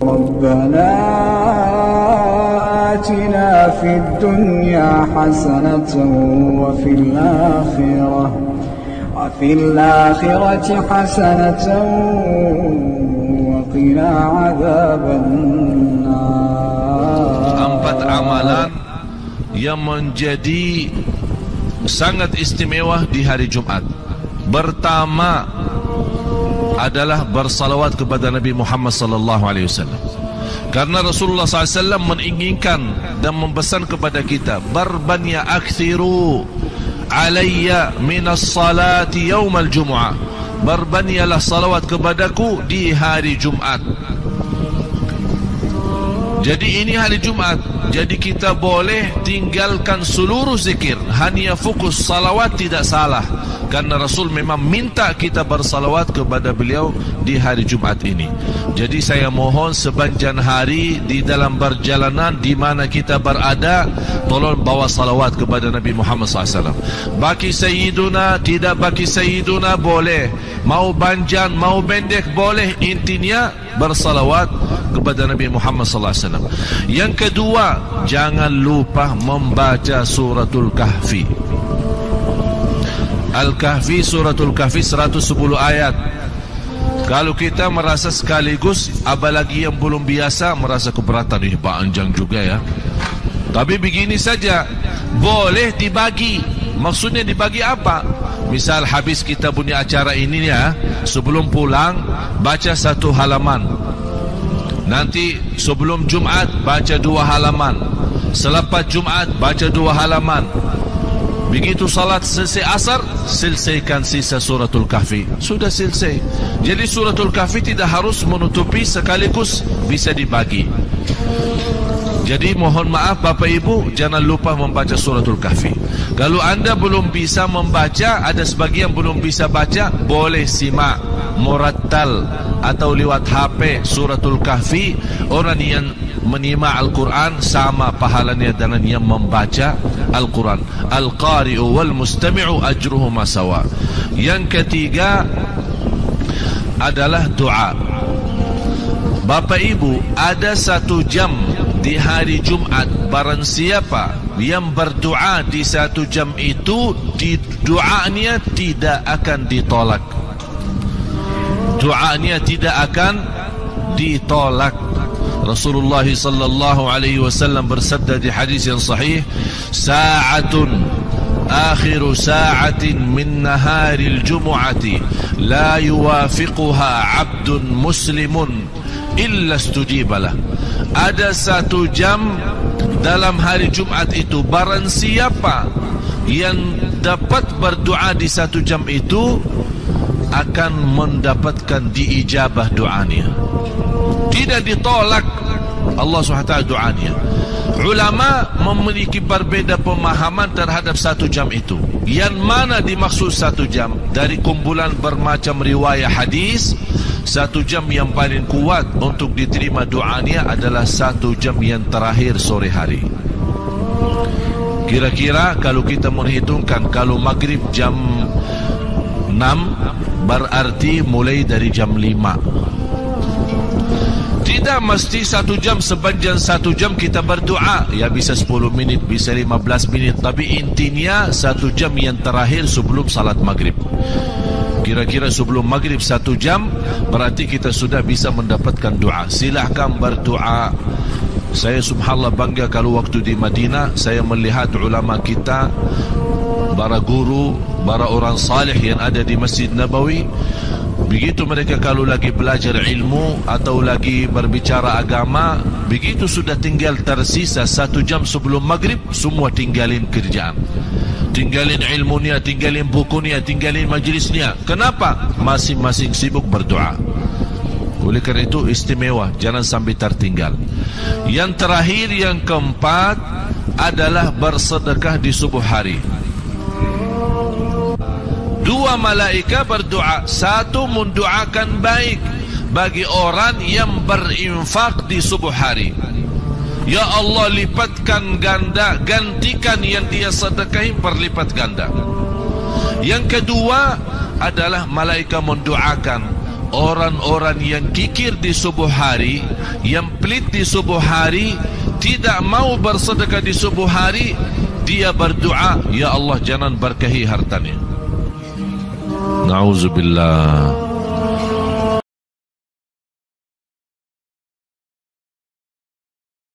ربنا آتنا في الدنيا حسنة وفي الآخرة حسنة وقنا عذاب النار. 4 amalan yang menjadi sangat istimewa di hari Jumat. Pertama adalah bersalawat kepada Nabi Muhammad sallallahu alaihi wasallam. Karena Rasulullah SAW menginginkan dan mempesan kepada kita, barbanya akthiru alayya minas salati yaumal jumu'ah, berbanyalah salawat kepadaku di hari Jumat. Jadi ini hari Jumat, jadi kita boleh tinggalkan seluruh zikir, hanya fokus salawat tidak salah. Karena Rasul memang minta kita bersalawat kepada beliau di hari Jumat ini. Jadi saya mohon sepanjang hari di dalam perjalanan di mana kita berada, tolong bawa salawat kepada Nabi Muhammad SAW. Bagi Sayyiduna, tidak bagi Sayyiduna boleh. Mau panjang, mau pendek boleh. Intinya bersalawat kepada Nabi Muhammad SAW. Yang kedua, jangan lupa membaca suratul Kahfi. Al-Kahfi, suratul Kahfi 110 ayat. Kalau kita merasa sekaligus, apalagi yang belum biasa merasa keberatan, panjang juga ya. Tapi begini saja, boleh dibagi. Maksudnya dibagi apa? Misal habis kita punya acara ini ya, sebelum pulang baca 1 halaman. Nanti sebelum Jumat baca 2 halaman. Selepas Jumat baca 2 halaman. Begitu salat selesai asar, selesaikan sisa suratul Kahfi. Sudah selesai. Jadi suratul Kahfi tidak harus menutupi sekaligus, bisa dibagi. Jadi mohon maaf Bapak Ibu, jangan lupa membaca suratul Kahfi. Kalau anda belum bisa membaca, ada sebagian belum bisa baca, boleh simak murattal atau lewat HP suratul Kahfi. Orang yang menyimak Al-Quran sama pahalanya dengan yang membaca Al-Quran. Al-Qari'u wal mustami'u ajruhuma sawa. Yang ketiga adalah doa. Bapak Ibu, ada 1 jam di hari Jumat. Barang siapa yang berdoa di 1 jam itu, di doanya tidak akan ditolak. Doanya tidak akan ditolak. Rasulullah sallallahu alaihi wasallam bersabda di hadis yang sahih, sa'atun akhiru sa'atin min naharil jumu'ati la yuwafiquha 'abdun muslimun illa istujibalah. Ada 1 jam dalam hari Jumat itu, barang siapa yang dapat berdoa di 1 jam itu akan mendapatkan diijabah doanya, tidak ditolak Allah SWT doanya. Ulama memiliki berbeza pemahaman terhadap 1 jam itu. Yang mana dimaksud 1 jam? Dari kumpulan bermacam riwayat hadis, 1 jam yang paling kuat untuk diterima doanya adalah 1 jam yang terakhir sore hari. Kira-kira kalau kita menghitungkan, kalau maghrib jam 6, berarti mulai dari jam 5. Tidak mesti 1 jam, sepanjang 1 jam kita berdoa. Ya bisa 10 minit, bisa 15 menit. Tapi intinya 1 jam yang terakhir sebelum salat maghrib. Kira-kira sebelum maghrib 1 jam, berarti kita sudah bisa mendapatkan doa. Silahkan berdoa. Saya subhanallah bangga kalau waktu di Madinah saya melihat ulama kita, para guru, para orang salih yang ada di Masjid Nabawi. Begitu mereka kalau lagi belajar ilmu atau lagi berbicara agama, begitu sudah tinggal tersisa 1 jam sebelum maghrib, semua tinggalin kerjaan, tinggalin ilmunya, tinggalin bukunya, tinggalin majlisnya. Kenapa? Masing-masing sibuk berdoa. Oleh kerana itu istimewa, jangan sampai tertinggal. Yang terakhir, yang keempat adalah bersedekah di subuh hari. 2 malaikat berdoa. 1 mendoakan baik bagi orang yang berinfak di subuh hari. Ya Allah, lipatkan ganda, gantikan yang dia sedekahi berlipat ganda. Yang kedua adalah malaikat mendoakan orang-orang yang kikir di subuh hari, yang pelit di subuh hari, tidak mau bersedekah di subuh hari, dia berdoa, ya Allah jangan berkahi hartanya. Na'udzubillah.